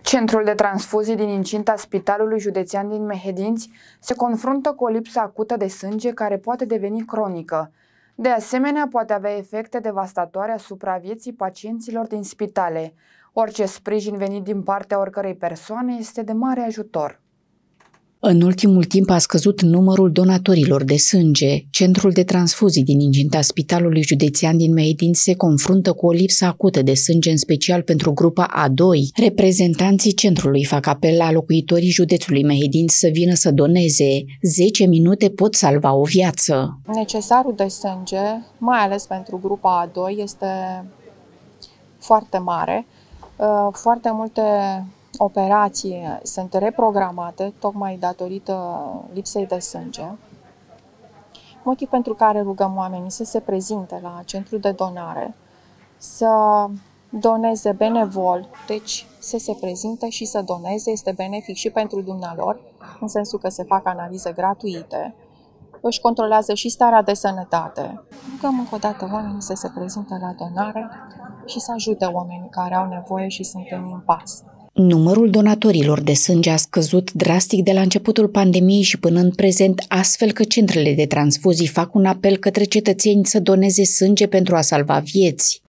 Centrul de transfuzii din incinta Spitalului Județean din Mehedinți se confruntă cu o lipsă acută de sânge care poate deveni cronică. De asemenea, poate avea efecte devastatoare asupra vieții pacienților din spitale. Orice sprijin venit din partea oricărei persoane este de mare ajutor. În ultimul timp a scăzut numărul donatorilor de sânge. Centrul de transfuzii din incinta Spitalului Județean din Mehedinți se confruntă cu o lipsă acută de sânge, în special pentru grupa A2. Reprezentanții centrului fac apel la locuitorii județului Mehedinți să vină să doneze. 10 minute pot salva o viață. Necesarul de sânge, mai ales pentru grupa A2, este foarte mare. Foarte multe operații sunt reprogramate tocmai datorită lipsei de sânge, motiv pentru care rugăm oamenii să se prezinte la centrul de donare, să doneze benevol, deci să se prezinte și să doneze, este benefic și pentru dumnealor, în sensul că se fac analize gratuite, își controlează și starea de sănătate. Rugăm încă o dată oamenii să se prezinte la donare și să ajute oamenii care au nevoie și sunt în impas. Numărul donatorilor de sânge a scăzut drastic de la începutul pandemiei și până în prezent, astfel că centrele de transfuzii fac un apel către cetățeni să doneze sânge pentru a salva vieți.